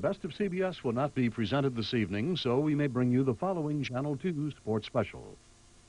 Best of CBS will not be presented this evening, so we may bring you the following Channel 2 sports special.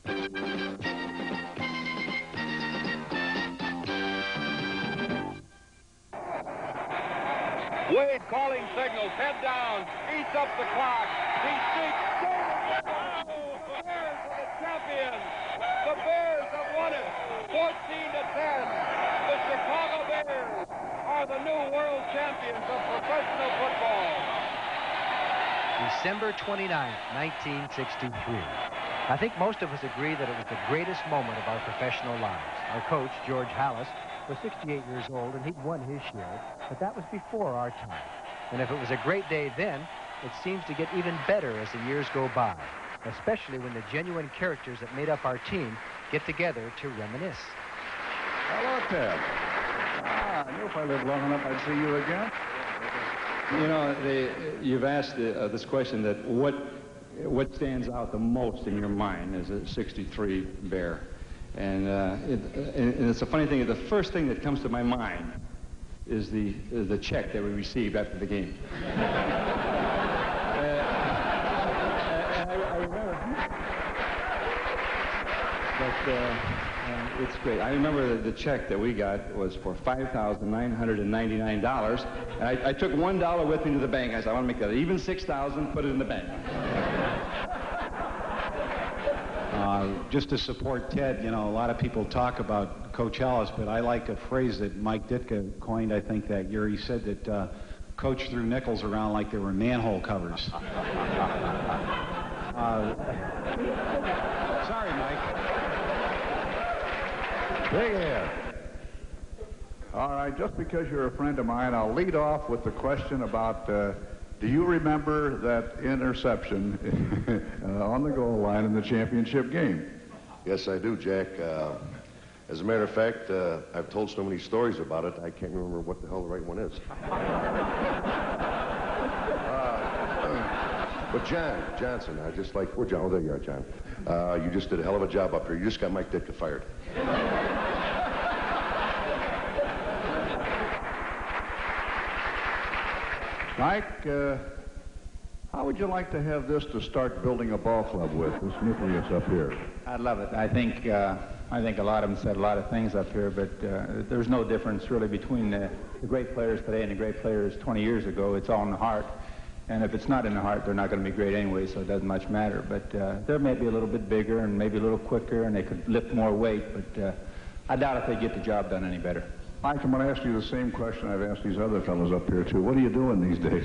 Wade calling signals, head down, eats up the clock. He streaks. Bears are the champions. The Bears have won it, 14-10. The Chicago Bears are the new world champions of professional football. December 29th, 1963. I think most of us agree that it was the greatest moment of our professional lives. Our coach, George Halas, was 68 years old, and he'd won his share, but that was before our time. And if it was a great day then, it seems to get even better as the years go by, especially when the genuine characters that made up our team get together to reminisce. Hello, Ted. I knew if I lived long enough, I'd see you again. You know, you've asked this question that what stands out the most in your mind as a 63 Bear. And it's a funny thing. The first thing that comes to my mind is the check that we received after the game. I remember. But it's great. I remember the check that we got was for $5,999. And I took $1 with me to the bank. I said, I want to make that even $6,000, put it in the bank. Just to support Ted, you know, a lot of people talk about Coach Halas, but I like a phrase that Mike Ditka coined, I think, that year. He said that Coach threw nickels around like they were manhole covers. Sorry, Mike. Big Ed. All right, just because you're a friend of mine, I'll lead off with the question about, do you remember that interception on the goal line in the championship game? Yes, I do, Jack. As a matter of fact, I've told so many stories about it, I can't remember what the hell the right one is. But John Johnson, I just like, where John? Oh, there you are, John. You just did a hell of a job up here. You just got Mike Ditka fired. Mike, how would you like to have this to start building a ball club with, this nucleus up here? I'd love it. I think a lot of them said a lot of things up here, but there's no difference really between the great players today and the great players 20 years ago. It's all in the heart. And if it's not in the heart, they're not going to be great anyway, so it doesn't much matter. But they're maybe a little bit bigger and maybe a little quicker, and they could lift more weight, but I doubt if they get the job done any better. Mike, I'm going to ask you the same question I've asked these other fellows up here, too. What are you doing these days?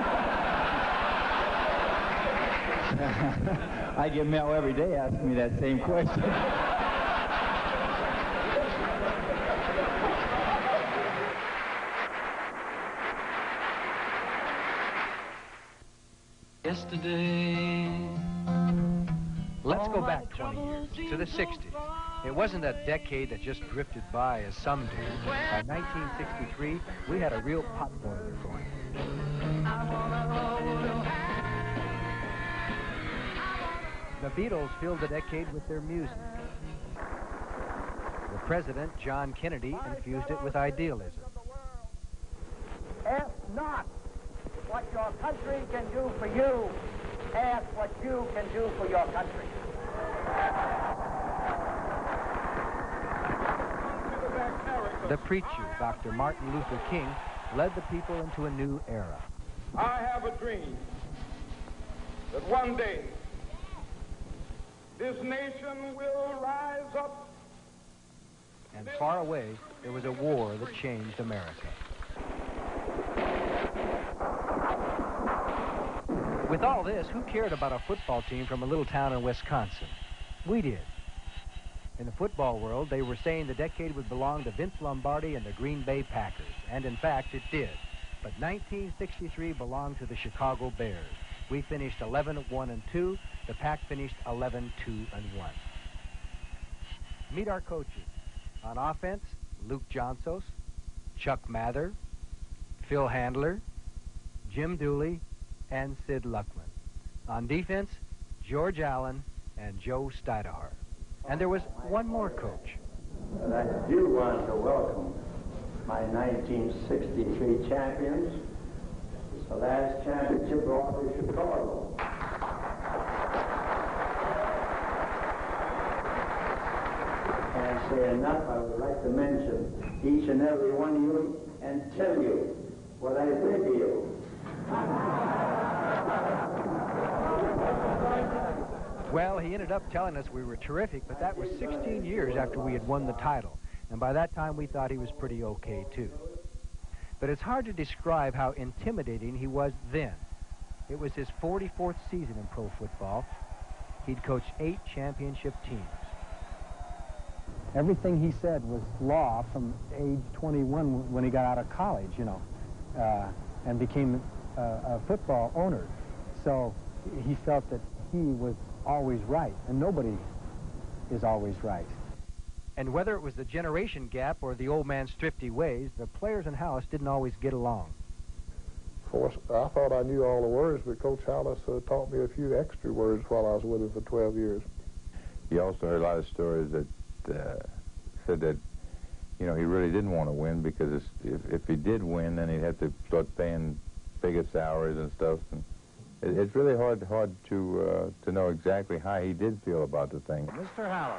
I get mail every day asking me that same question. Yesterday. Let's go back 20 years to the 60s. It wasn't a decade that just drifted by as some do. By 1963, we had a real pot boiler going. The Beatles filled the decade with their music. The president, John Kennedy, infused it with idealism. Ask not what your country can do for you. Ask what you can do for your country. The preacher, Dr. Martin Luther King, led the people into a new era. I have a dream that one day this nation will rise up. And far away, there was a war that changed America. With all this, who cared about a football team from a little town in Wisconsin? We did. In the football world, they were saying the decade would belong to Vince Lombardi and the Green Bay Packers. And in fact, it did. But 1963 belonged to the Chicago Bears. We finished 11-1-2. The Pack finished 11-2-1. Meet our coaches. On offense, Luke Johnsos, Chuck Mather, Phil Handler, Jim Dooley, and Sid Luckman. On defense, George Allen and Joe Stuyvesant. And there was one more coach. And I do want to welcome my 1963 champions. It's the last championship brought to Chicago. Can't say enough. I would like to mention each and every one of you and tell you what I think of you. Well, he ended up telling us we were terrific, but that was 16 years after we had won the title. And by that time, we thought he was pretty okay, too. But it's hard to describe how intimidating he was then. It was his 44th season in pro football. He'd coached 8 championship teams. Everything he said was law from age 21 when he got out of college, you know, and became a football owner. So he felt that he was always right, and nobody is always right. And whether it was the generation gap or the old man's thrifty ways, the players in Halas didn't always get along. Of course, I thought I knew all the words, but Coach Halas taught me a few extra words while I was with him for 12 years. He also heard a lot of stories that said that, you know, he really didn't want to win because if he did win, then he'd have to start paying bigger salaries and stuff. And it's really hard to know exactly how he did feel about the thing. Mr. Halas.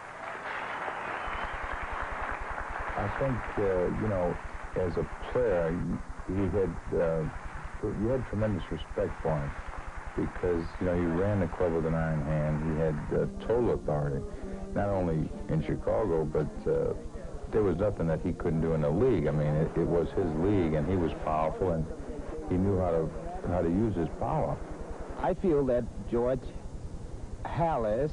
I think, you know, as a player, you had tremendous respect for him because, you know, he ran the club with an iron hand. He had total authority, not only in Chicago, but there was nothing that he couldn't do in the league. I mean, it was his league, and he was powerful, and he knew how to use his power. I feel that George Halas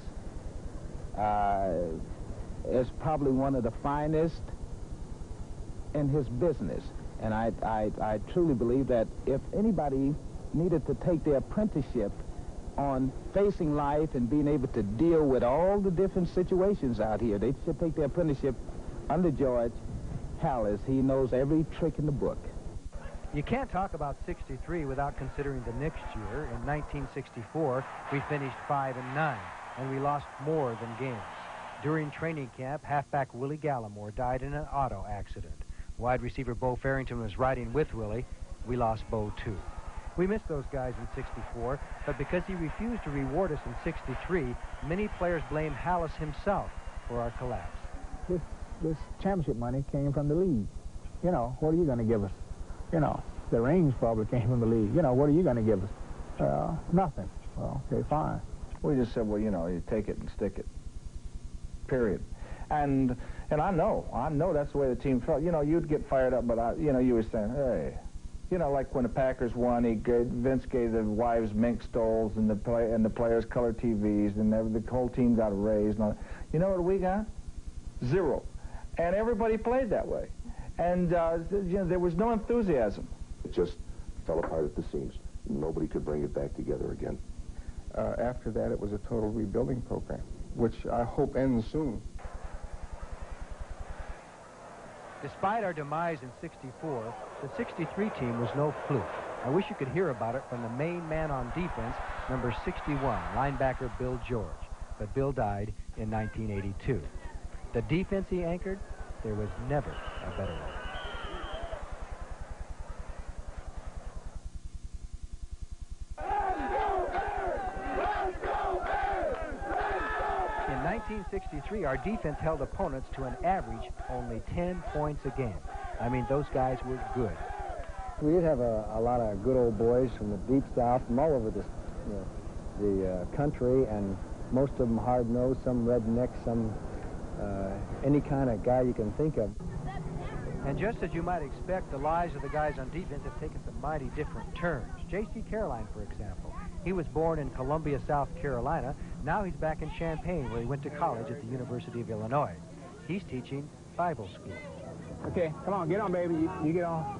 is probably one of the finest in his business. And I truly believe that if anybody needed to take their apprenticeship on facing life and being able to deal with all the different situations out here, they should take their apprenticeship under George Halas. He knows every trick in the book. You can't talk about 63 without considering the next year. In 1964, we finished 5-9, and we lost more than games. During training camp, halfback Willie Gallimore died in an auto accident. Wide receiver Bo Farrington was riding with Willie. We lost Bo, too. We missed those guys in 64, but because he refused to reward us in 63, many players blame Halas himself for our collapse. This championship money came from the league. You know, what are you going to give us? You know, the rings probably came from the league. You know, what are you going to give us? Nothing. Well, okay, fine. We just said, well, you know, you take it and stick it. Period. And I know that's the way the team felt. You know, you'd get fired up, but you know, you were saying, hey, you know, like when the Packers won, Vince gave the wives mink stoles and the players color TVs, and the whole team got a raise. And all. You know what we got? 0. And everybody played that way. And you know, there was no enthusiasm. It just fell apart at the seams. Nobody could bring it back together again. After that, it was a total rebuilding program, which I hope ends soon. Despite our demise in 64, the 63 team was no fluke. I wish you could hear about it from the main man on defense, number 61, linebacker Bill George. But Bill died in 1982. The defense he anchored, there was never a better one. In 1963, our defense held opponents to an average only 10 points a game. I mean, those guys were good. We did have a lot of good old boys from the deep south, from all over the country, and most of them hard-nosed, some rednecks, some any kind of guy you can think of. And just as you might expect, the lives of the guys on defense have taken some mighty different turns. J.C. Caroline, for example. He was born in Columbia, South Carolina. Now he's back in Champaign, where he went to college at the University of Illinois. He's teaching Bible school. Okay, come on, get on, baby. You get on.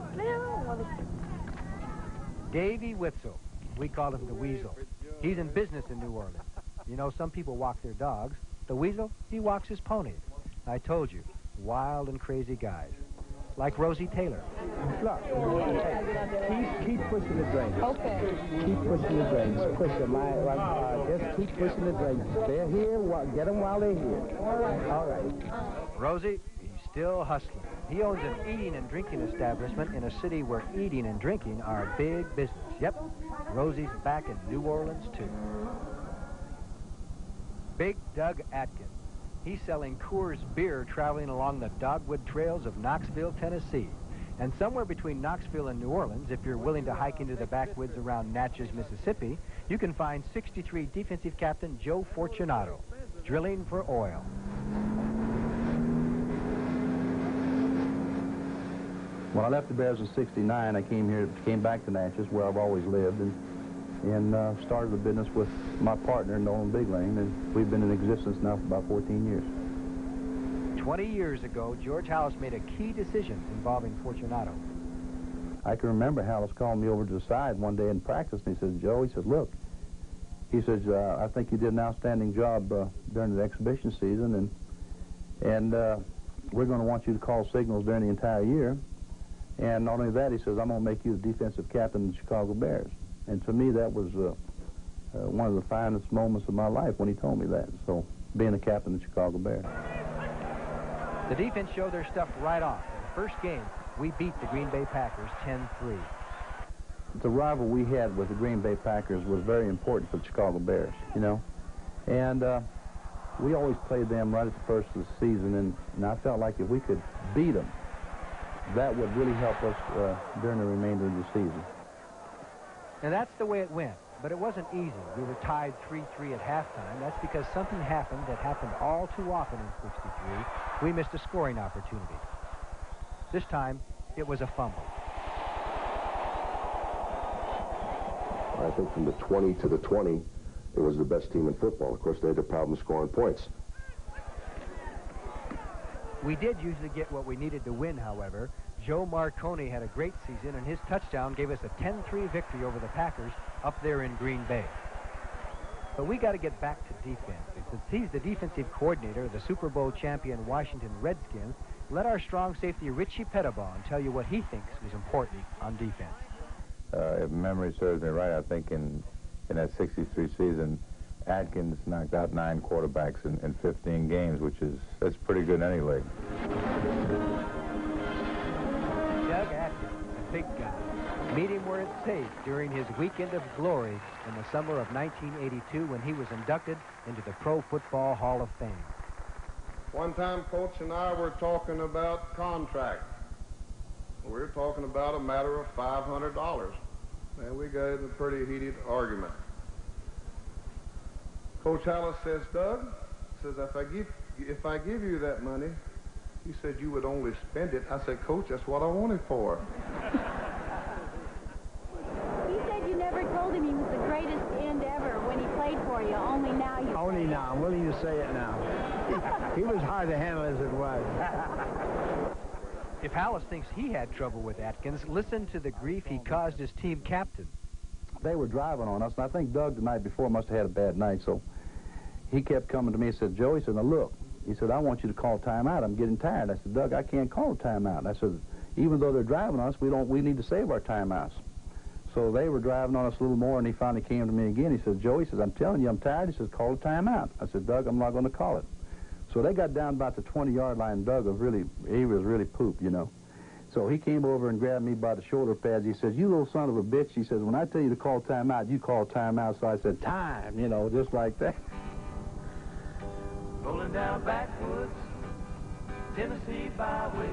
Davey Witzel. We call him the Weasel. He's in business in New Orleans. You know, some people walk their dogs. The Weasel, he walks his pony. I told you, wild and crazy guys. Like Rosie Taylor. Look, keep pushing the drains. Okay. Keep pushing the drains. Push them. Just keep pushing the drains. They're here. Get them while they're here. All right. Rosie, he's still hustling. He owns an eating and drinking establishment in a city where eating and drinking are big business. Yep, Rosie's back in New Orleans, too. Big Doug Atkins. He's selling Coors beer traveling along the dogwood trails of Knoxville, Tennessee. And somewhere between Knoxville and New Orleans, if you're willing to hike into the backwoods around Natchez, Mississippi, you can find 63 defensive captain Joe Fortunato, drilling for oil. When I left the Bears in '69, I came back to Natchez, where I've always lived, and started a business with my partner, Nolan Big Lane, and we've been in existence now for about 14 years. 20 years ago, George Halas made a key decision involving Fortunato. I can remember Halas calling me over to the side one day in practice, and he says, Joe, he says, look, he says, I think you did an outstanding job during the exhibition season, and we're going to want you to call signals during the entire year. And not only that, he says, I'm going to make you the defensive captain of the Chicago Bears. And to me, that was one of the finest moments of my life when he told me that. So, being the captain of the Chicago Bears. The defense showed their stuff right off. In the first game, we beat the Green Bay Packers 10-3. The rival we had with the Green Bay Packers was very important for the Chicago Bears, you know. And we always played them right at the first of the season, and I felt like if we could beat them, that would really help us during the remainder of the season. And that's the way it went, but it wasn't easy. We were tied 3-3 at halftime. That's because something happened that happened all too often in '63. We missed a scoring opportunity. This time, it was a fumble. I think from the 20 to the 20, it was the best team in football. Of course, they had a problem scoring points. We did usually get what we needed to win, however. Joe Marconi had a great season, and his touchdown gave us a 10-3 victory over the Packers up there in Green Bay. But we got to get back to defense. Since he's the defensive coordinator of the Super Bowl champion Washington Redskins, let our strong safety Richie Pettibon tell you what he thinks is important on defense. If memory serves me right, I think in that '63 season, Atkins knocked out 9 quarterbacks in 15 games, that's pretty good in any league. Doug Atkins, a big guy. Meet him where it's safe during his weekend of glory in the summer of 1982 when he was inducted into the Pro Football Hall of Fame. One time, Coach and I were talking about contract. We were talking about a matter of $500, and we got in a pretty heated argument. Coach Halas says, Doug, says, if I give you that money, he said you would only spend it. I said, Coach, that's what I want it for. You said you never told him he was the greatest end ever when he played for you. Only now you Only now. I'm willing to say it now. He was hard to handle as it was. If Halas thinks he had trouble with Atkins, listen to the grief he caused his team captain. They were driving on us, and I think Doug the night before must have had a bad night, so he kept coming to me and said, Joe, he said, now look, he said, I want you to call timeout. I'm getting tired. I said, Doug, I can't call a timeout. I said, even though they're driving on us, we need to save our timeouts. So they were driving on us a little more, and he finally came to me again. He said, Joe, he says, I'm telling you, I'm tired. He says, call a timeout. I said, Doug, I'm not going to call it. So they got down about the 20-yard line, and Doug was really pooped, you know. So he came over and grabbed me by the shoulder pads. He says, you little son of a bitch. He says, when I tell you to call timeout, you call timeout. So I said, time, you know, just like that. Rolling down backwoods, Tennessee byway.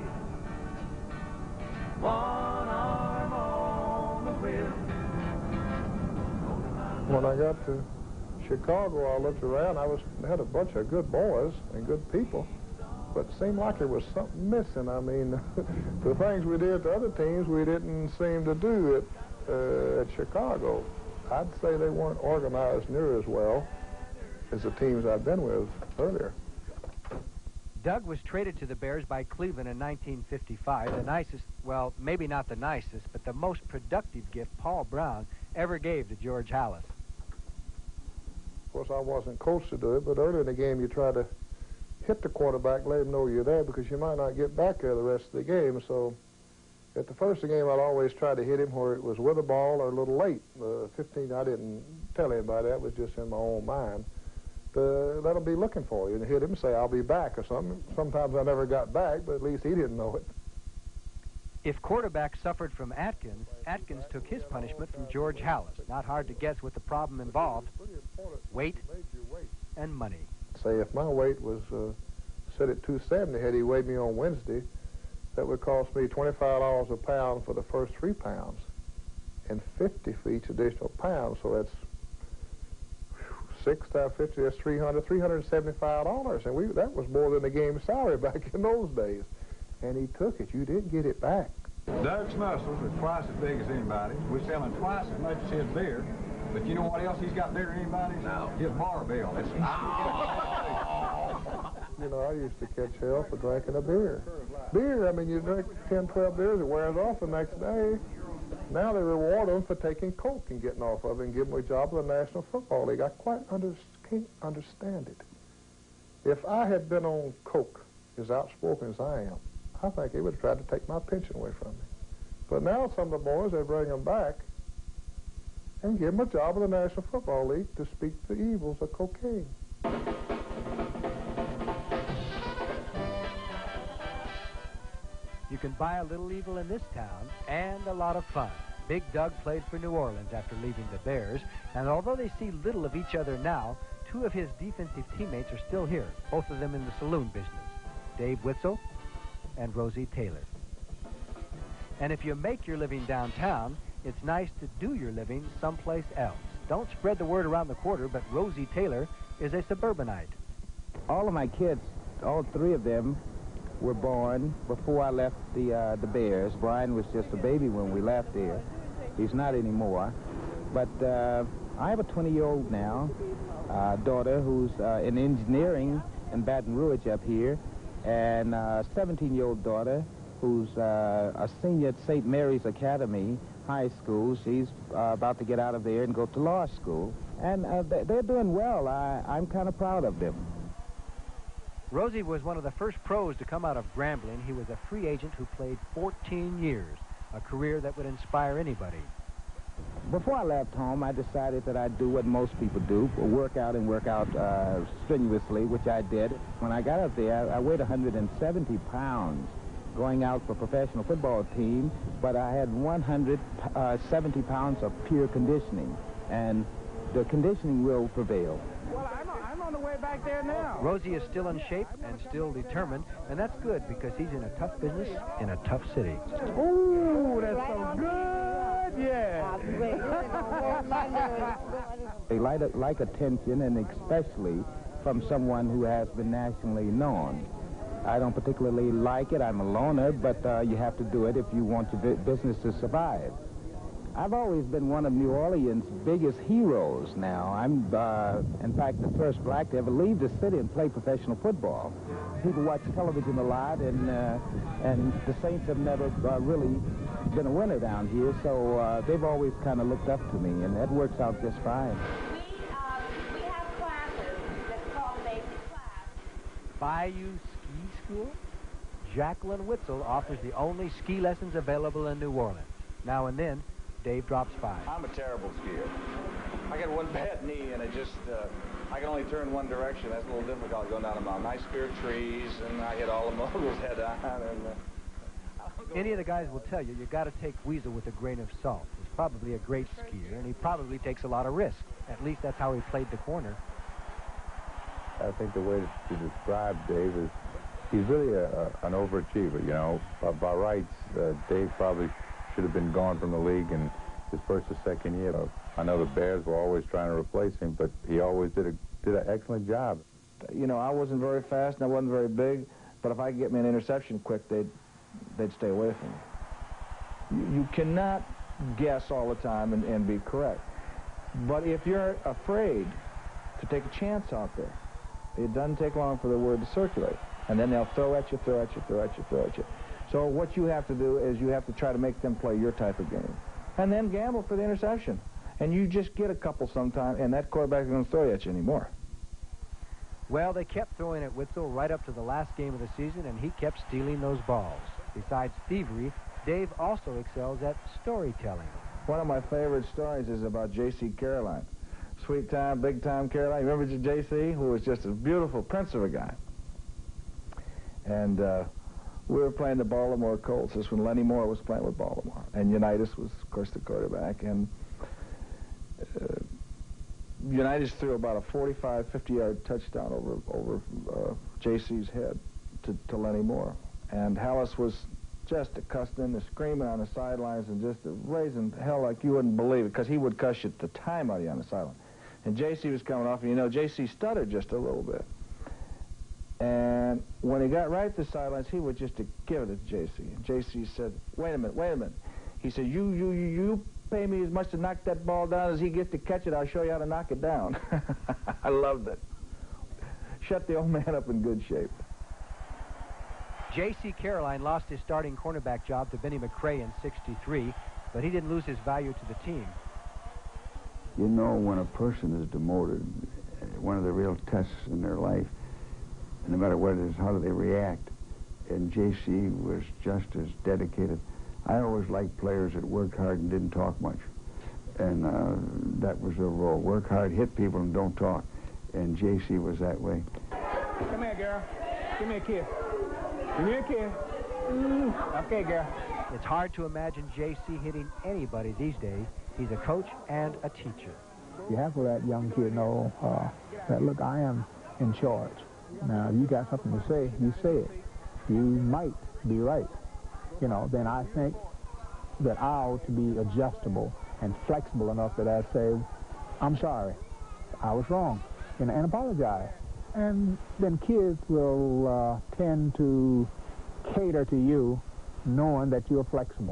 One arm on the wheel. When I got to Chicago, I looked around. I had a bunch of good boys and good people, but it seemed like there was something missing. I mean, the things we did to other teams, we didn't seem to do it at Chicago. I'd say they weren't organized near as well as the teams I've been with earlier. Doug was traded to the Bears by Cleveland in 1955, the nicest, well, maybe not the nicest, but the most productive gift Paul Brown ever gave to George Halas. Of course, I wasn't coached to do it, but early in the game, you try to hit the quarterback, let him know you're there, because you might not get back there the rest of the game. So at the first of the game, I'd always try to hit him where it was with a ball or a little late. 15, I didn't tell anybody. That was just in my own mind. Let him be looking for you and hit him and say, I'll be back or something. Sometimes I never got back, but at least he didn't know it. If quarterback suffered from Atkins, Atkins took his punishment from George Halas. Not hard to guess what the problem involved. Weight and money. Say if my weight was set at 270, had he weighed me on Wednesday, that would cost me $25 a pound for the first 3 pounds and $50 for each additional pound. So that's 6 times 50, that's $375. And that was more than the game salary back in those days. And he took it. You didn't get it back. Doug's muscles are twice as big as anybody's. We're selling twice as much as his beer. But you know what else he's got bigger than anybody's? No. His barbell. You know, I used to catch hell for drinking a beer. Beer, I mean, you drink 10, 12 beers, it wears off the next day. Now they reward them for taking Coke and getting off of it and give them a job in the National Football League. I can't understand it. If I had been on Coke, as outspoken as I am, I think they would have tried to take my pension away from me. But now some of the boys, they bring them back and give them a job in the National Football League to speak the evils of cocaine. You can buy a little evil in this town and a lot of fun. Big Doug played for New Orleans after leaving the Bears, and although they see little of each other now, 2 of his defensive teammates are still here, both of them in the saloon business, Dave Witzel and Rosie Taylor. And if you make your living downtown, it's nice to do your living someplace else. Don't spread the word around the quarter, but Rosie Taylor is a suburbanite. All of my kids, all 3 of them, were born before I left the Bears. Brian was just a baby when we left there. He's not anymore. But I have a 20-year-old now, daughter who's in engineering in Baton Rouge up here, and a 17-year-old daughter who's a senior at St. Mary's Academy High School. She's about to get out of there and go to law school. And they're doing well. I'm kind of proud of them. Rosie was one of the first pros to come out of Grambling. He was a free agent who played 14 years, a career that would inspire anybody. Before I left home, I decided that I'd do what most people do, work out strenuously, which I did. When I got up there, I weighed 170 pounds going out for a professional football team, but I had 170 pounds of pure conditioning, and the conditioning will prevail. Well, I'm on the way back there now. Rosie is still in shape and still determined, and that's good because he's in a tough business in a tough city. Ooh, that's so good, yeah. They like attention, and especially from someone who has been nationally known. I don't particularly like it. I'm a loner, but you have to do it if you want your business to survive. I've always been one of New Orleans' biggest heroes now. I'm, in fact, the first black to ever leave the city and play professional football. People watch television a lot, and the Saints have never really been a winner down here, so they've always kind of looked up to me, and that works out just fine. We have classes that's called the basic class. Bayou Ski School? Jacqueline Witzel offers the only ski lessons available in New Orleans. Now and then, Dave drops by. I'm a terrible skier. I got one bad knee, and it just, I can only turn one direction. That's a little difficult going down a mountain. I spear trees, and I hit all the moguls head on. And, Any of the guys will tell you, you got to take Weasel with a grain of salt. He's probably a great skier, and he probably takes a lot of risk. At least that's how he played the corner. I think the way to describe Dave is he's really an overachiever, you know. By rights, Dave probably should have been gone from the league in his first or second year. I know the Bears were always trying to replace him, but he always did an excellent job. You know, I wasn't very fast and I wasn't very big, but if I could get me an interception quick, they'd stay away from me. You cannot guess all the time and be correct. But if you're afraid to take a chance out there, it doesn't take long for the word to circulate. And then they'll throw at you, throw at you, throw at you, throw at you. So what you have to do is you have to try to make them play your type of game. And then gamble for the interception. And you just get a couple sometime, and that quarterback is going to throw at you anymore. Well, they kept throwing at Witzel right up to the last game of the season, and he kept stealing those balls. Besides thievery, Dave also excels at storytelling. One of my favorite stories is about J.C. Caroline. Sweet time, big time Caroline. Remember J.C., who was just a beautiful prince of a guy? And we were playing the Baltimore Colts. This when Lenny Moore was playing with Baltimore, and Unitas was, of course, the quarterback. And Unitas threw about a 45, 50-yard touchdown over J.C.'s head to Lenny Moore. And Hallis was just cussing and screaming on the sidelines and just raising hell like you wouldn't believe it, because he would cuss you the time out of you on the sideline. And J.C. was coming off, and you know, J.C. stuttered just a little bit. And when he got right to the sidelines, he would just give it to J.C. And J.C. said, wait a minute. He said, you pay me as much to knock that ball down as he gets to catch it. I'll show you how to knock it down. I loved it. Shut the old man up in good shape. J.C. Caroline lost his starting cornerback job to Benny McRae in '63, but he didn't lose his value to the team. You know, when a person is demoted, one of the real tests in their life, no matter what it is, how do they react? And J.C. was just as dedicated. I always liked players that worked hard and didn't talk much. And that was their role. Work hard, hit people, and don't talk. And J.C. was that way. Come here, girl. Give me a kiss. Give me a kiss. Okay, girl. It's hard to imagine J.C. hitting anybody these days. He's a coach and a teacher. You have to let young kid know that, look, I am in charge. Now, if you got something to say, you say it. You might be right. You know, then I think that I ought to be adjustable and flexible enough that I say, I'm sorry, I was wrong, and apologize. And then kids will tend to cater to you knowing that you're flexible.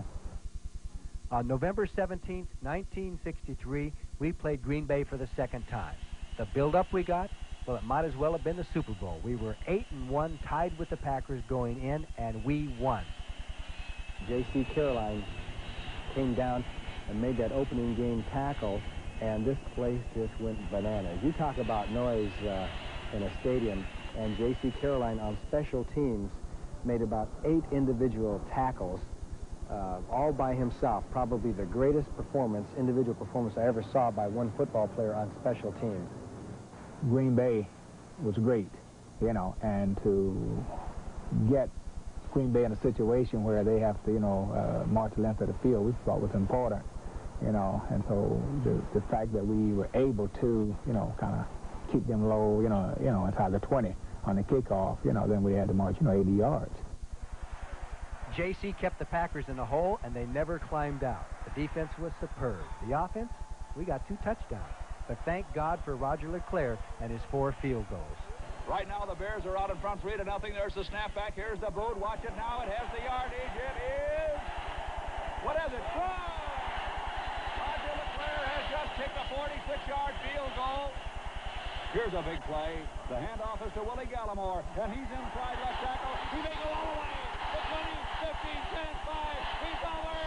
On November 17th, 1963, we played Green Bay for the second time. The build-up we got, well, it might as well have been the Super Bowl. We were 8-1, tied with the Packers going in, and we won. J.C. Caroline came down and made that opening game tackle, and this place just went bananas. You talk about noise in a stadium, and J.C. Caroline on special teams made about 8 individual tackles, all by himself. Probably the greatest performance, individual performance I ever saw by one football player on special teams. Green Bay was great, you know, and to get Green Bay in a situation where they have to, you know, march the length of the field, we thought was important, you know, and so the fact that we were able to, you know, kind of keep them low, you know, inside the 20 on the kickoff, you know, then we had to march, 80 yards. J.C. kept the Packers in a hole, and they never climbed out. The defense was superb. The offense, we got 2 touchdowns. But thank God for Roger LeClaire and his 4 field goals. Right now, the Bears are out in front 3-0. There's the snapback. Here's the boot. Watch it now. It has the yardage. It is... What is it? Try! Roger LeClaire has just kicked a 46-yard field goal. Here's a big play. The handoff is to Willie Gallimore, and he's inside left tackle. He may go all the way. The 20, 15, 10, 5. He's over.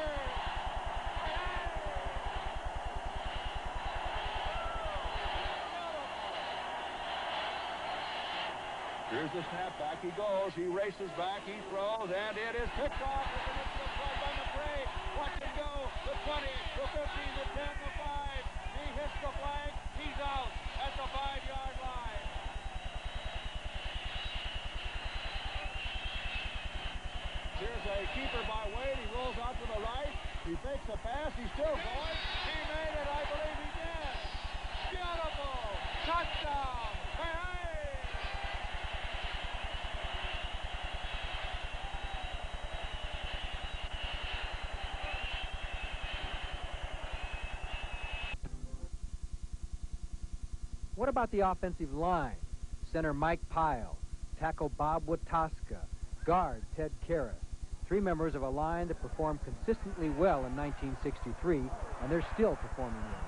Here's the snap. Back he goes. He races back. He throws, and it is picked off. It's an inside play by McRae. Watch him go. The 20, the 15, the 10, the 5. He hits the flag. He's out at the 5-yard line. Here's a keeper by Wade. He rolls out to the right. He fakes the pass. He's still going. He made it. I believe he did. Beautiful. Touchdown. Hey! What about the offensive line? Center Mike Pyle, tackle Bob Wataska, guard Ted Karras. 3 members of a line that performed consistently well in 1963, and they're still performing well.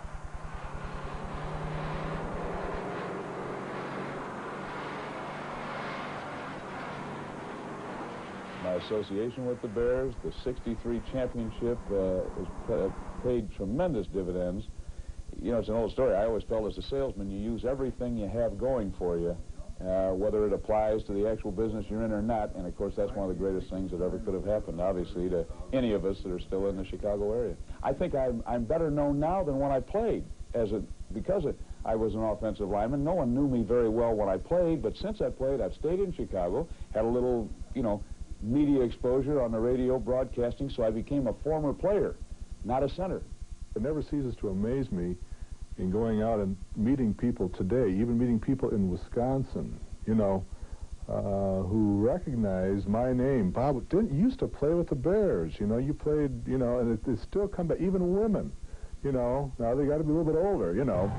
My association with the Bears, the '63 championship, paid tremendous dividends. You know, it's an old story. I always felt as a salesman, you use everything you have going for you, whether it applies to the actual business you're in or not. And, of course, that's one of the greatest things that ever could have happened, obviously, to any of us that are still in the Chicago area. I think I'm better known now than when I played, because I was an offensive lineman. No one knew me very well when I played, but since I played, I've stayed in Chicago, had a little, you know, media exposure on the radio broadcasting, so I became a former player, not a center. It never ceases to amaze me in going out and meeting people today, even meeting people in Wisconsin, you know, who recognize my name. Bob, you used to play with the Bears, you know, you played, you know, and it still come back, even women, you know, now they got to be a little bit older, you know.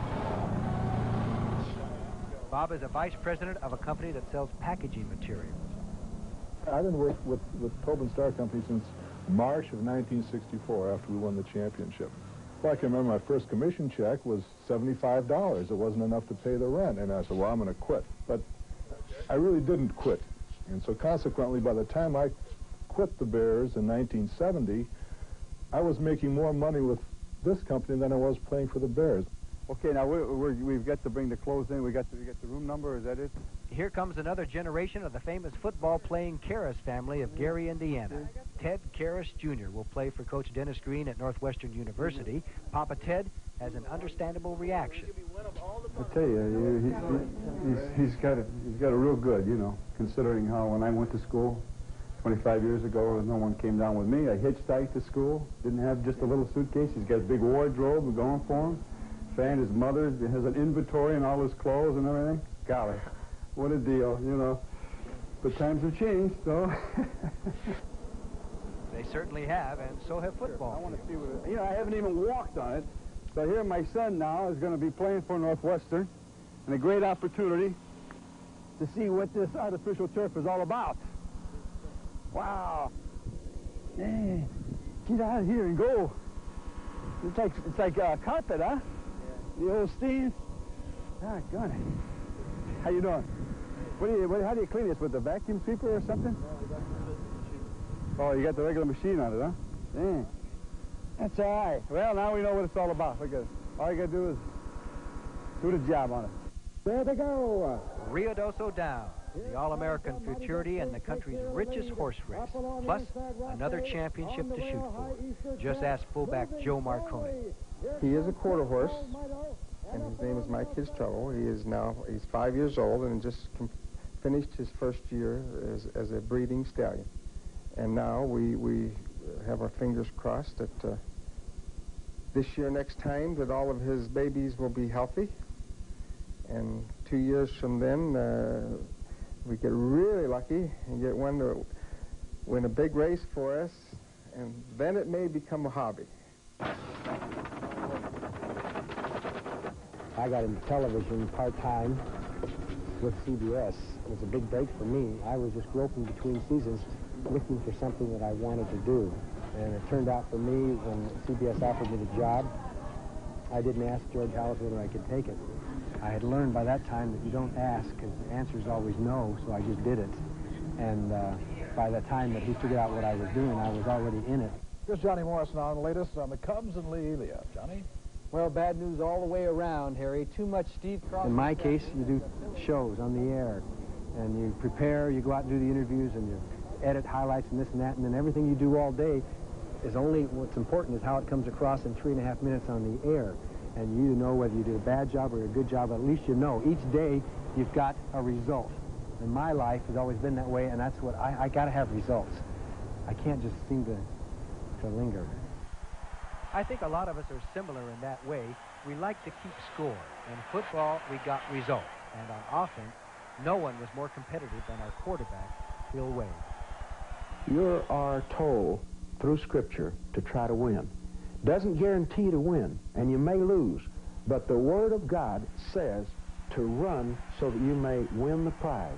Bob is a vice president of a company that sells packaging materials. I've been working with Tobin Star Company since March of 1964 after we won the championship. Well, I can remember my first commission check was $75. It wasn't enough to pay the rent. And I said, well, I'm going to quit. But I really didn't quit. And so consequently, by the time I quit the Bears in 1970, I was making more money with this company than I was playing for the Bears. Okay, now we've got to bring the clothes in. We got to get the room number. Is that it? Here comes another generation of the famous football-playing Karras family of Gary, Indiana. Ted Karras, Jr. will play for Coach Dennis Green at Northwestern University. Papa Ted has an understandable reaction. I tell you, he's got a real good, you know, considering how when I went to school 25 years ago, no one came down with me. I hitchhiked to school, didn't have just a little suitcase. He's got a big wardrobe going for him. His mother has an inventory and all his clothes and everything. Golly, what a deal, you know. But times have changed, so. They certainly have, and so have football. I want to see what you know, I haven't even walked on it. So here my son now is going to be playing for Northwestern, and a great opportunity to see what this artificial turf is all about. Wow. Hey, get out of here and go. It's like carpet, huh? The old Steve. Ah, God. How you doing? How do you clean this, with the vacuum sweeper or something? Oh, you got the regular machine on it, huh? Dang. That's all right. Well, now we know what it's all about. Look at it. All you got to do is do the job on it. There they go. Rio Doso down. The All-American Futurity and the country's richest horse race, plus another championship to shoot for. Just ask fullback Joe Marconi. He is a quarter horse, and his name is My Kid's Trouble. He's 5 years old and just finished his first year as a breeding stallion. And now we have our fingers crossed that this year, next time, that all of his babies will be healthy. And 2 years from then, we get really lucky and get one to win a big race for us, and then it may become a hobby. I got into television part-time with CBS. It was a big break for me. I was just groping between seasons looking for something that I wanted to do. And it turned out for me, when CBS offered me the job, I didn't ask George Halas whether I could take it. I had learned by that time that you don't ask, because the answer is always no, so I just did it. And by the time that he figured out what I was doing, I was already in it. Here's Johnny Morrison on the latest on the Cubs and Lee Elia. Johnny? Well, bad news all the way around, Harry. Too much Steve Cross. In my case, you do shows on the air, and you prepare, you go out and do the interviews, and you edit highlights and this and that, and then everything you do all day is only, what's important is how it comes across in 3.5 minutes on the air. And you know whether you did a bad job or a good job, at least you know. Each day, you've got a result. And my life has always been that way, and that's what I got to have results. I can't just seem to linger. I think a lot of us are similar in that way. We like to keep score. In football, we got results. And on offense, no one was more competitive than our quarterback, Bill Wade. You are told through Scripture to try to win. Doesn't guarantee to win, and you may lose, but the Word of God says to run so that you may win the prize.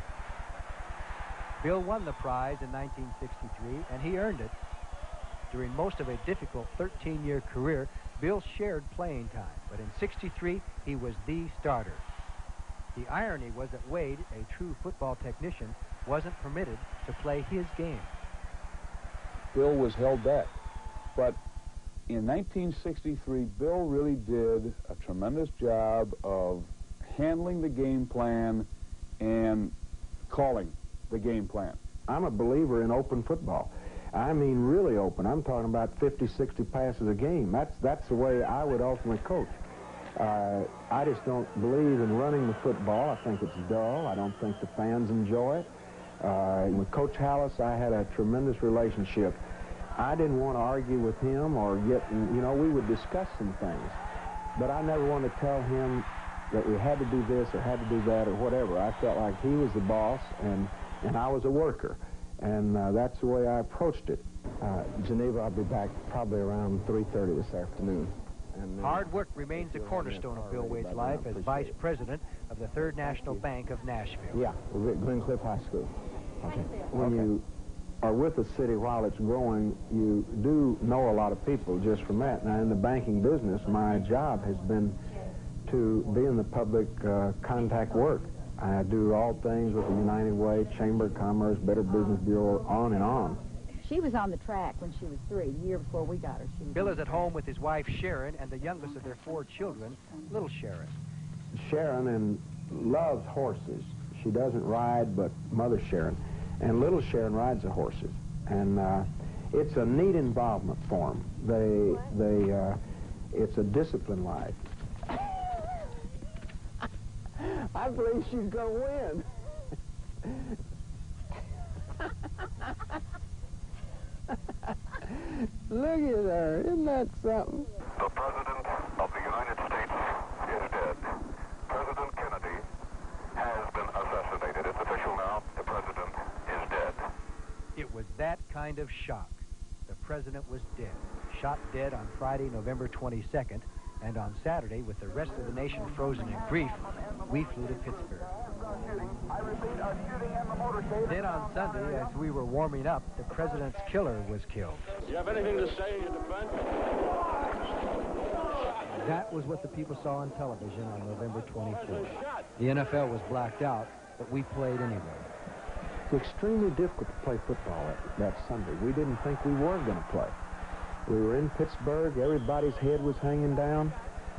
Bill won the prize in 1963, and he earned it. During most of a difficult 13-year career, Bill shared playing time, but in '63, he was the starter. The irony was that Wade, a true football technician, wasn't permitted to play his game. Bill was held back, but in 1963, Bill really did a tremendous job of handling the game plan and calling the game plan. I'm a believer in open football. I mean really open. I'm talking about 50, 60 passes a game. That's the way I would ultimately coach. I just don't believe in running the football. I think it's dull. I don't think the fans enjoy it. With Coach Hallis, I had a tremendous relationship. I didn't want to argue with him or get, you know, we would discuss some things. But I never wanted to tell him that we had to do this or had to do that or whatever. I felt like he was the boss and I was a worker. And that's the way I approached it. Geneva, I'll be back probably around 3:30 this afternoon. And hard work remains a cornerstone of Bill Wade's life as vice president of the Third National Bank of Nashville. Yeah, we're at Glen Cliff High School. Okay. When you are with the city while it's growing, you do know a lot of people just from that. Now, in the banking business, my job has been to be in the public contact work. I do all things with the United Way, Chamber of Commerce, Better Business Bureau, on and on. She was on the track when she was 3, the year before we got her. Bill is at home with his wife, Sharon, and the youngest of their 4 children, little Sharon. Sharon loves horses. She doesn't ride, but Mother Sharon. And little Sharon rides the horses. And it's a neat involvement for them. It's a disciplined life. I believe she's going to win. Look at her. Isn't that something? The President of the United States is dead. President Kennedy has been assassinated. It's official now. The President is dead. It was that kind of shock. The President was dead. Shot dead on Friday, November 22nd. And on Saturday, with the rest of the nation frozen in grief, we flew to Pittsburgh. Then on Sunday, as we were warming up, the President's killer was killed. Do you have anything to say in defense? That was what the people saw on television on November 24th. The NFL was blacked out, but we played anyway. It's extremely difficult to play football that Sunday. We didn't think we were going to play. We were in Pittsburgh. Everybody's head was hanging down.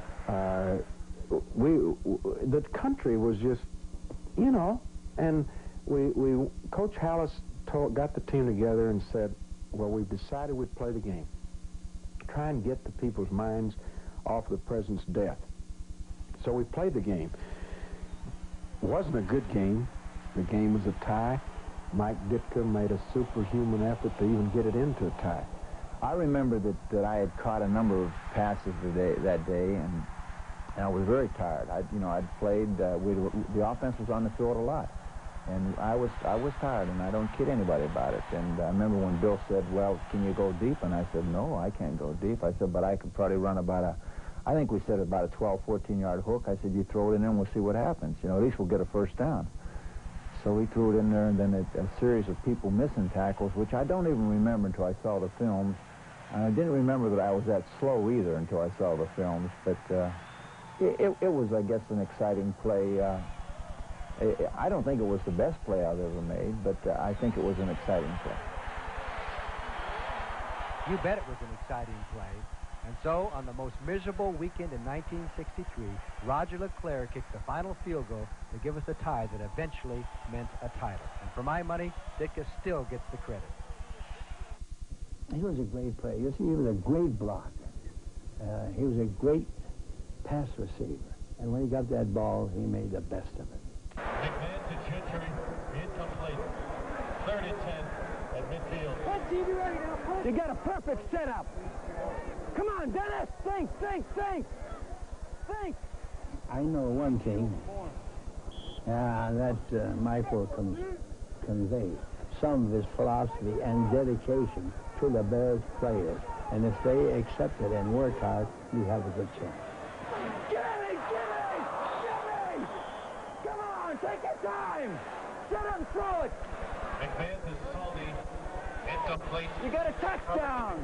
The country was just, you know, and Coach Hallis got the team together and said, well, we've decided we'd play the game. Try and get the people's minds off the President's death. So we played the game. It wasn't a good game. The game was a tie. Mike Ditka made a superhuman effort to even get it into a tie. I remember that I had caught a number of passes that day, and I was very tired. I'd played. The offense was on the field a lot, and I was tired, and I don't kid anybody about it. And I remember when Bill said, "Well, can you go deep?" And I said, "No, I can't go deep." I said, "But I could probably run I think we said about a 12, 14-yard hook." I said, "You throw it in there, and we'll see what happens. You know, at least we'll get a first down." So we threw it in there, and then a series of people missing tackles, which I don't even remember until I saw the films. And I didn't remember that I was that slow either until I saw the films. But it was, I guess, an exciting play. I don't think it was the best play I've ever made, but I think it was an exciting play. You bet it was an exciting play. And so, on the most miserable weekend in 1963, Roger LeClaire kicked the final field goal to give us a tie that eventually meant a title. And for my money, Ditka still gets the credit. He was a great player. You see, he was a great blocker. He was a great pass receiver. And when he got that ball, he made the best of it. McMahon to Gentry, incomplete. 3rd and 10 at midfield. You got a perfect setup. Come on, Dennis! Think! I know one thing that Mike will convey. Some of his philosophy and dedication to the Bears players. And if they accept it and work hard, you have a good chance. Jimmy! Come on, take your time! Get him, throw it! McMahon to Salty, incomplete. You got a touchdown!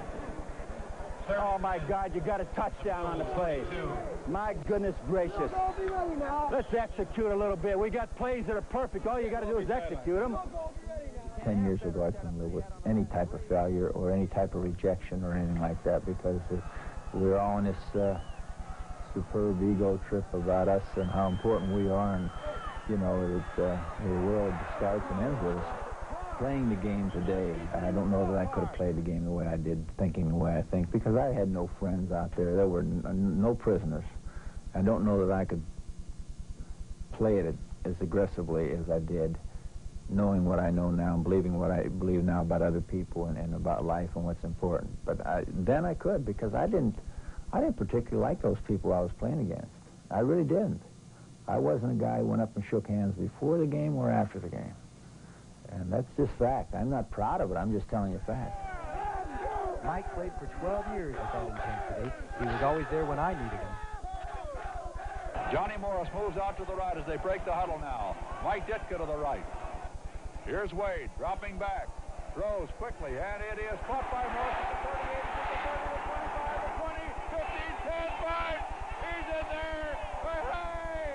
Oh, my God, you got a touchdown on the play. My goodness gracious. Let's execute a little bit. We got plays that are perfect. All you got to do is execute them. 10 years ago, I couldn't live with any type of failure or any type of rejection or anything like that, because we're all on this superb ego trip about us and how important we are, and, you know, the world starts and ends with us. Playing the game today, I don't know that I could have played the game the way I did, thinking the way I think, because I had no friends out there. There were no prisoners. I don't know that I could play it as aggressively as I did knowing what I know now and believing what I believe now about other people and about life and what's important. But then I could, because I didn't particularly like those people I was playing against. I really didn't. I wasn't a guy who went up and shook hands before the game or after the game. And that's just fact. I'm not proud of it. I'm just telling you fact. Mike played for 12 years with that intensity. He was always there when I needed him. Johnny Morris moves out to the right as they break the huddle now. Mike Ditka to the right. Here's Wade dropping back. Throws quickly, and it is caught by Morris at the 38, at the 30, the 25, the 20, 15, 10, 5. He's in there. Hey!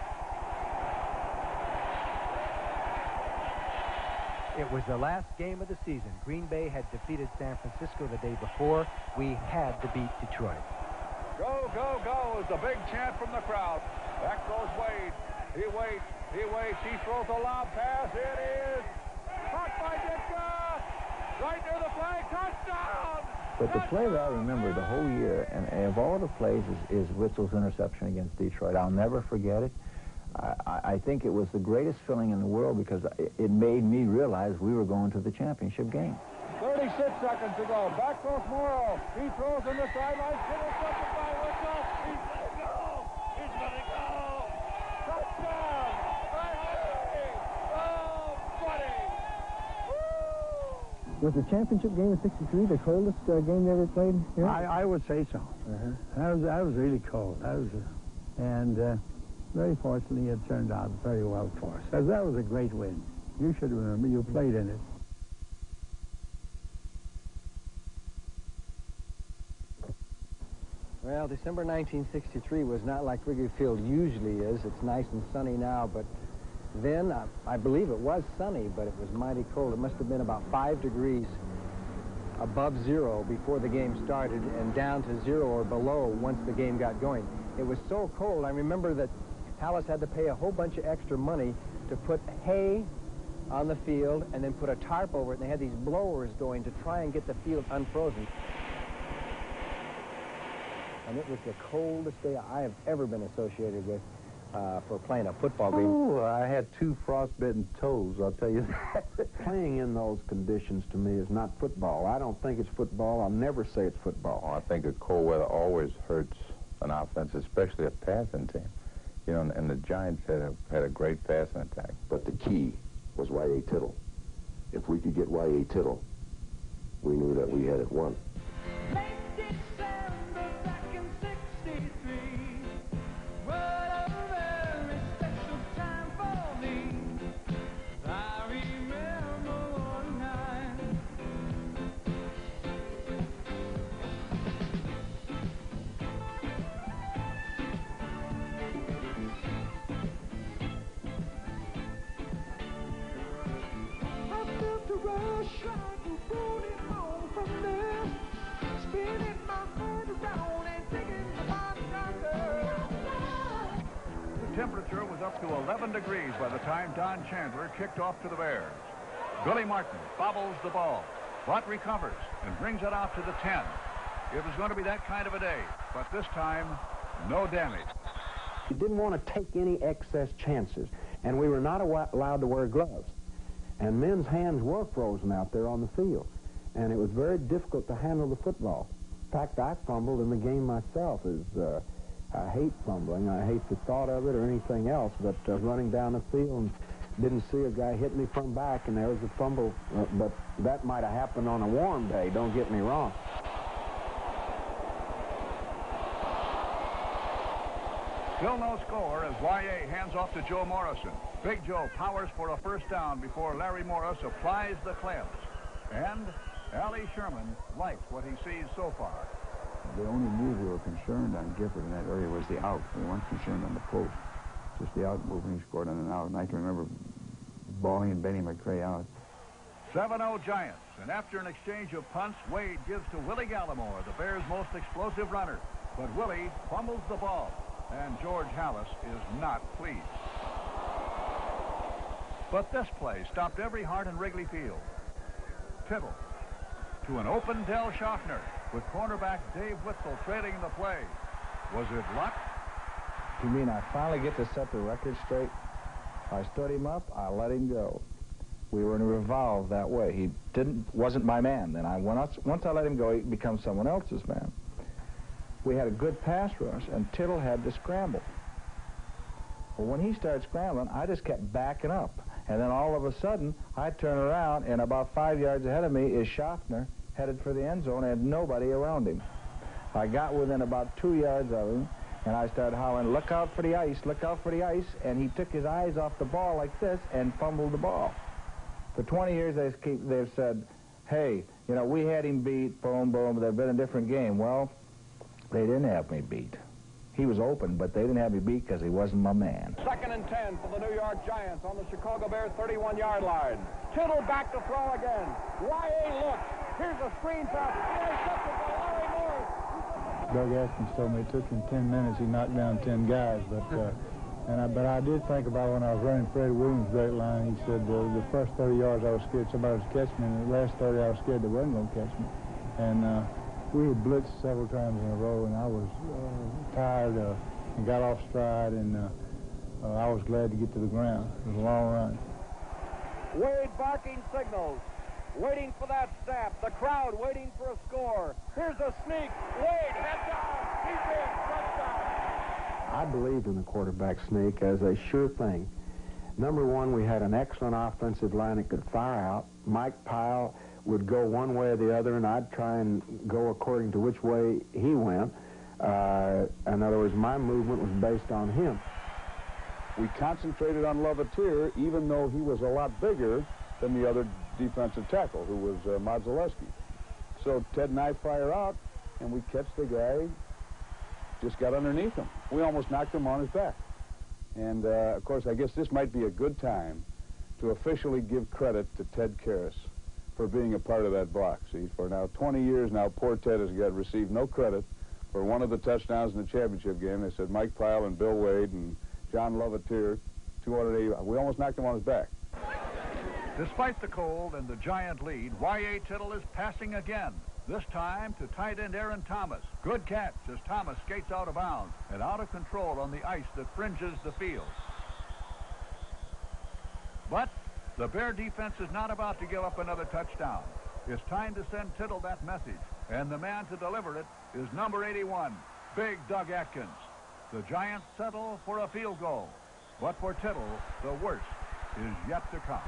It was the last game of the season. Green Bay had defeated San Francisco the day before. We had to beat Detroit. Go, go, go is the big chant from the crowd. Back goes Wade. He waits. He waits. He throws a lob pass. It is caught by Ditka. Right near the flag. Touchdown! But the play that I remember the whole year, and of all the plays, is Witzel's interception against Detroit. I'll never forget it. I think it was the greatest feeling in the world because it made me realize we were going to the championship game. 36 seconds to go. Back goes Morrow. He throws on the sidelines. Intercepted by Witzel. He's going to go. He's going to go. Touchdown. Hey! Oh, buddy. Woo! Was the championship game of '63 the coldest game they ever played here? I would say so. That was really cold. That was, very fortunately, it turned out very well for us. That was a great win. You should remember, you played in it. Well, December 1963 was not like Wrigley Field usually is. It's nice and sunny now, but then, I believe it was sunny, but it was mighty cold. It must have been about 5 degrees above zero before the game started and down to 0 or below once the game got going. It was so cold, I remember that Halas had to pay a whole bunch of extra money to put hay on the field and then put a tarp over it, and they had these blowers going to try and get the field unfrozen. And it was the coldest day I have ever been associated with for playing a football game. Oh, I had 2 frostbitten toes, I'll tell you that. Playing in those conditions to me is not football. I don't think it's football. I'll never say it's football. Oh, I think the cold weather always hurts an offense, especially a passing team. You know, and the Giants had a great passing attack. But the key was Y.A. Tittle. If we could get Y.A. Tittle, we knew that we had it won. The temperature was up to 11 degrees by the time Don Chandler kicked off to the Bears. Billy Martin bobbles the ball, but recovers and brings it out to the 10. It was going to be that kind of a day, but this time, no damage. We didn't want to take any excess chances, and we were not allowed to wear gloves. And men's hands were frozen out there on the field, and it was very difficult to handle the football. In fact, I fumbled in the game myself. I hate fumbling. I hate the thought of it or anything else, but running down the field and didn't see a guy hit me from back, and there was a fumble. But that might have happened on a warm day, don't get me wrong. Still no score as Y.A. hands off to Joe Morrison. Big Joe powers for a first down before Larry Morris applies the clamps. And Allie Sherman likes what he sees so far. The only move we were concerned on Gifford in that area was the out. We weren't concerned on the post. Just the out move when he scored on an out. And I can remember balling and Benny McCray out. 7-0 Giants. And after an exchange of punts, Wade gives to Willie Gallimore, the Bears' most explosive runner. But Willie fumbles the ball, and George Halas is not pleased. But this play stopped every heart in Wrigley Field. Tittle to an open Del Schaffner with cornerback Dave Witzel trailing the play. Was it luck? You mean I finally get to set the record straight? I stood him up, I let him go. We were to revolve that way. He wasn't my man. Then once I let him go, he becomes someone else's man. We had a good pass rush, and Tittle had to scramble. Well, when he started scrambling, I just kept backing up. And then all of a sudden, I turn around, and about 5 yards ahead of me is Schaffner, headed for the end zone, and nobody around him. I got within about 2 yards of him, and I started hollering, "Look out for the ice, look out for the ice," and he took his eyes off the ball like this and fumbled the ball. For 20 years, they've said, "Hey, you know, we had him beat, boom, boom, they've been a different game." Well, they didn't have me beat. He was open, but they didn't have me beat because he wasn't my man. 2nd and 10 for the New York Giants on the Chicago Bears 31-yard line. Tittle back to throw again. Y.A. looks. Here's a screen pass. Intercepted by Larry Morris. Doug Atkins told me it took him 10 minutes. He knocked down 10 guys, but I did think about when I was running Freddie Williams' great line. He said the first 30 yards I was scared somebody was catch me, and the last 30 I was scared they wasn't going to catch me. And we had blitzed several times in a row, and I was tired and got off stride, and I was glad to get to the ground. It was a long run. Wade barking signals, waiting for that snap. The crowd waiting for a score. Here's a sneak. Wade, head down. He's in. Touchdown. I believed in the quarterback sneak as a sure thing. Number one, we had an excellent offensive line that could fire out. Mike Pyle would go one way or the other, and I'd try and go according to which way he went. In other words, my movement was based on him. We concentrated on Lovatier, even though he was a lot bigger than the other defensive tackle, who was Modzelewski. So Ted and I fire out, and we catch the guy, just got underneath him. We almost knocked him on his back. And, of course, I guess this might be a good time to officially give credit to Ted Karras for being a part of that block. See, for now 20 years now, poor Ted has received no credit for one of the touchdowns in the championship game. They said Mike Pyle and Bill Wade and John Lovatier, 280. We almost knocked him on his back. Despite the cold and the Giant lead, Y.A. Tittle is passing again. This time to tight end Aaron Thomas. Good catch as Thomas skates out of bounds and out of control on the ice that fringes the field. But the Bear defense is not about to give up another touchdown. It's time to send Tittle that message, and the man to deliver it is number 81, Big Doug Atkins. The Giants settle for a field goal, but for Tittle, the worst is yet to come.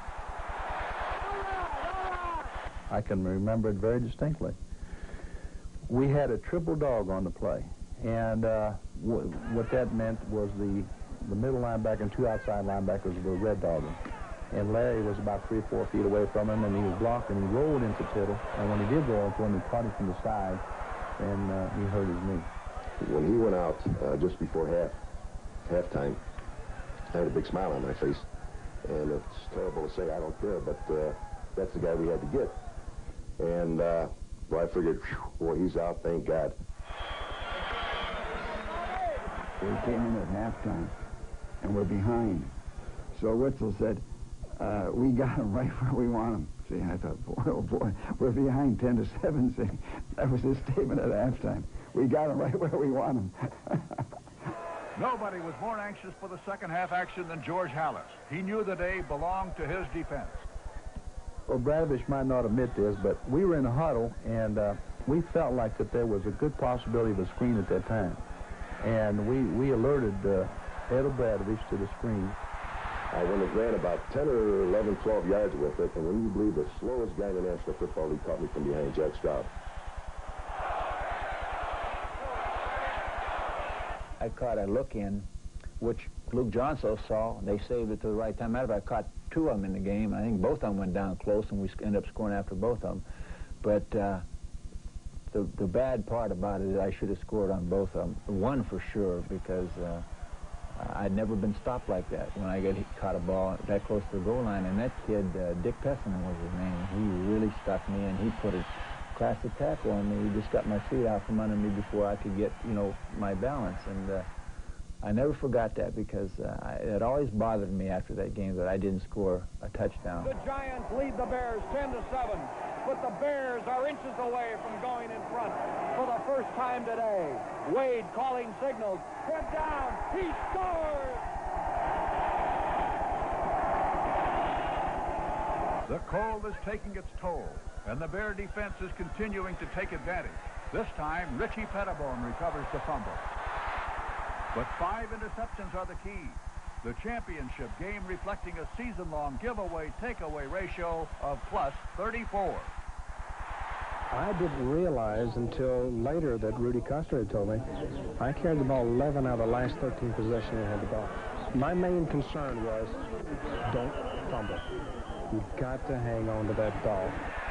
I can remember it very distinctly. We had a triple dog on the play, and what that meant was the middle linebacker and two outside linebackers were red dogging. And Larry was about 3 or 4 feet away from him, and he was blocked, and he rolled into Tittle. And when he did roll into him, he caught him from the side, and he hurt his knee. When he went out just before halftime, I had a big smile on my face. And it's terrible to say, I don't care, but that's the guy we had to get. And well, I figured, boy, he's out, thank God. We came in at halftime, and we're behind. So Witzel said, we got him right where we want him. See, I thought, boy, oh boy, we're behind 10-7. See, that was his statement at halftime. We got him right where we want him. Nobody was more anxious for the second half action than George Halas. He knew the day belonged to his defense. Well, Bradovich might not admit this, but we were in a huddle, and we felt like that there was a good possibility of a screen at that time. And we alerted Ed Bradovich to the screen. When it ran about 10 or 11, 12 yards with it, and when you believe the slowest guy in the National Football League caught me from behind, Jack Stroud. I caught a look in, which Luke Johnson saw. They saved it to the right time. Matter of fact, I caught 2 of them in the game. I think both of them went down close, and we ended up scoring after both of them. But the bad part about it is I should have scored on both of them. One for sure, because I'd never been stopped like that when I caught a ball that close to the goal line. And that kid, Dick Pessinen was his name, he really stuck me, and he put a classic tackle on me. He just got my feet out from under me before I could get, my balance. And I never forgot that, because it always bothered me after that game that I didn't score a touchdown. The Giants lead the Bears 10-7, but the Bears are inches away from going in front for the first time today. Wade calling signals. Head down. He scores! The cold is taking its toll, and the Bear defense is continuing to take advantage. This time, Richie Pettibone recovers the fumble. But 5 interceptions are the key. The championship game reflecting a season-long giveaway-takeaway ratio of plus 34. I didn't realize until later that Rudy Custer had told me I carried the ball 11 out of the last 13 possessions I had the ball. My main concern was don't fumble. You've got to hang on to that ball.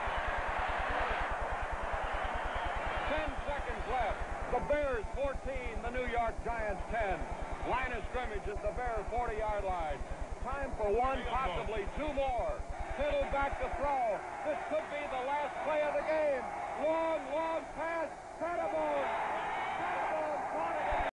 10 seconds left. The Bears 14, the New York Giants 10. Line of scrimmage at the Bears 40-yard line. Time for one, possibly two more. Kittle back to throw. This could be the last play of the game. Long pass. Pettibone